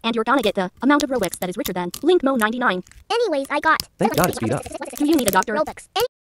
And you're gonna get the amount of Robux that is richer than Link Mo 99. Anyways, I got. Thank God it speed up. Do you need a doctor? Robux.